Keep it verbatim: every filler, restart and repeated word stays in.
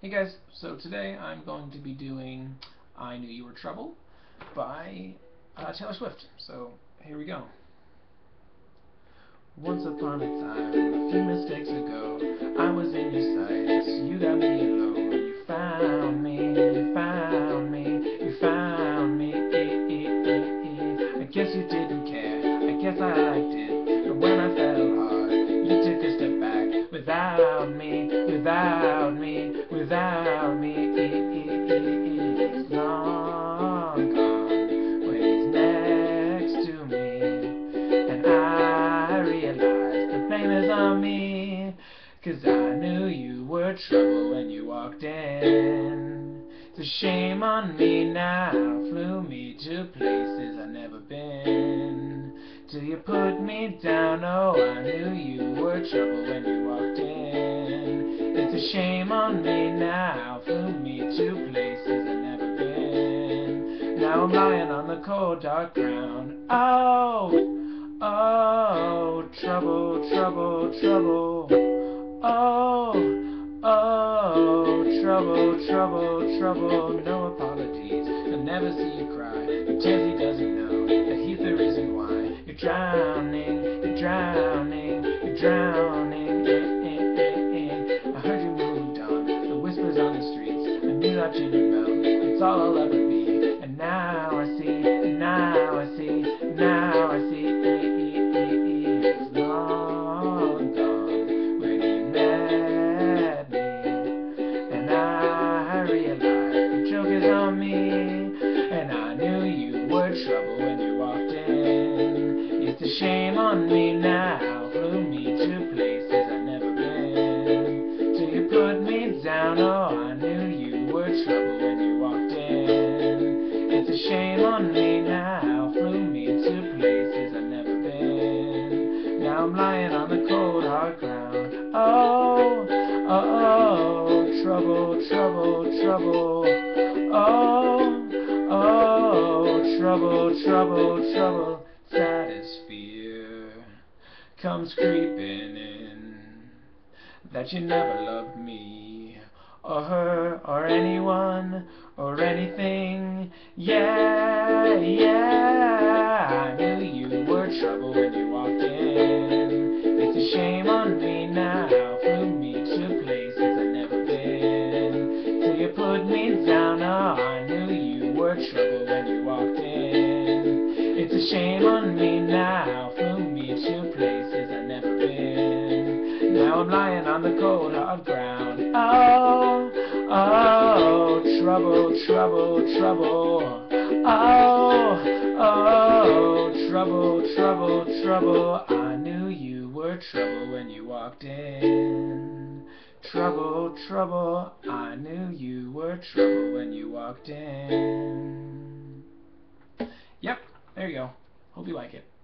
Hey guys, so today I'm going to be doing I Knew You Were Trouble by uh, Taylor Swift. So here we go. Once upon a time, a few mistakes ago, I was in your sights, you got me alone. You found me, you found me, you found me. I guess you didn't care, I guess I liked it. But when I fell hard, you took a step back. Without me, without me, without me. He's long gone when he's next to me. And I realized the blame is on me, 'cause I knew you were trouble when you walked in. It's a shame on me now, flew me to places I've never been. Till you put me down, oh, I knew you were trouble when you walked in. It's a shame on me now, flew me to places I've never been. Now I'm lying on the cold dark ground. Oh, oh, trouble, trouble, trouble. Oh, oh, trouble, trouble, trouble. No apologies, he'll never see you cry. Pretends he doesn't know that he's the reason why. You're drowning, you're drowning, you're drowning. Eh, eh, eh, eh. I heard you moved on, the whispers on the streets. I knew that you'd rebel, it's all I'll ever be. And now I see, and now I see, now I see. It's long gone when you met me. And I realized the joke is on me. And I knew you were trouble when you walked in. It's a shame on me now, flew me to places I've never been. Till you put me down, oh, I knew you were trouble when you walked in. It's a shame on me now, flew me to places I've never been. Now I'm lying on the cold hard ground. Oh, oh, oh, trouble, trouble, trouble. Oh, oh, trouble, trouble, trouble. Saddest fear comes creeping in, that you never loved me, or her, or anyone, or anything. Yeah, yeah, I knew you were trouble when you walked in. It's a shame on me now, flew me to places I've never been. Till you put me down, oh, I knew you were trouble when you walked in. It's a shame on me now, flew me to places I've never been. Now I'm lying on the cold hard ground. Oh, oh, trouble, trouble, trouble. Oh, oh, trouble, trouble, trouble. I knew you were trouble when you walked in. Trouble, trouble, I knew you were trouble when you walked in. Yep, there you go. Hope you like it.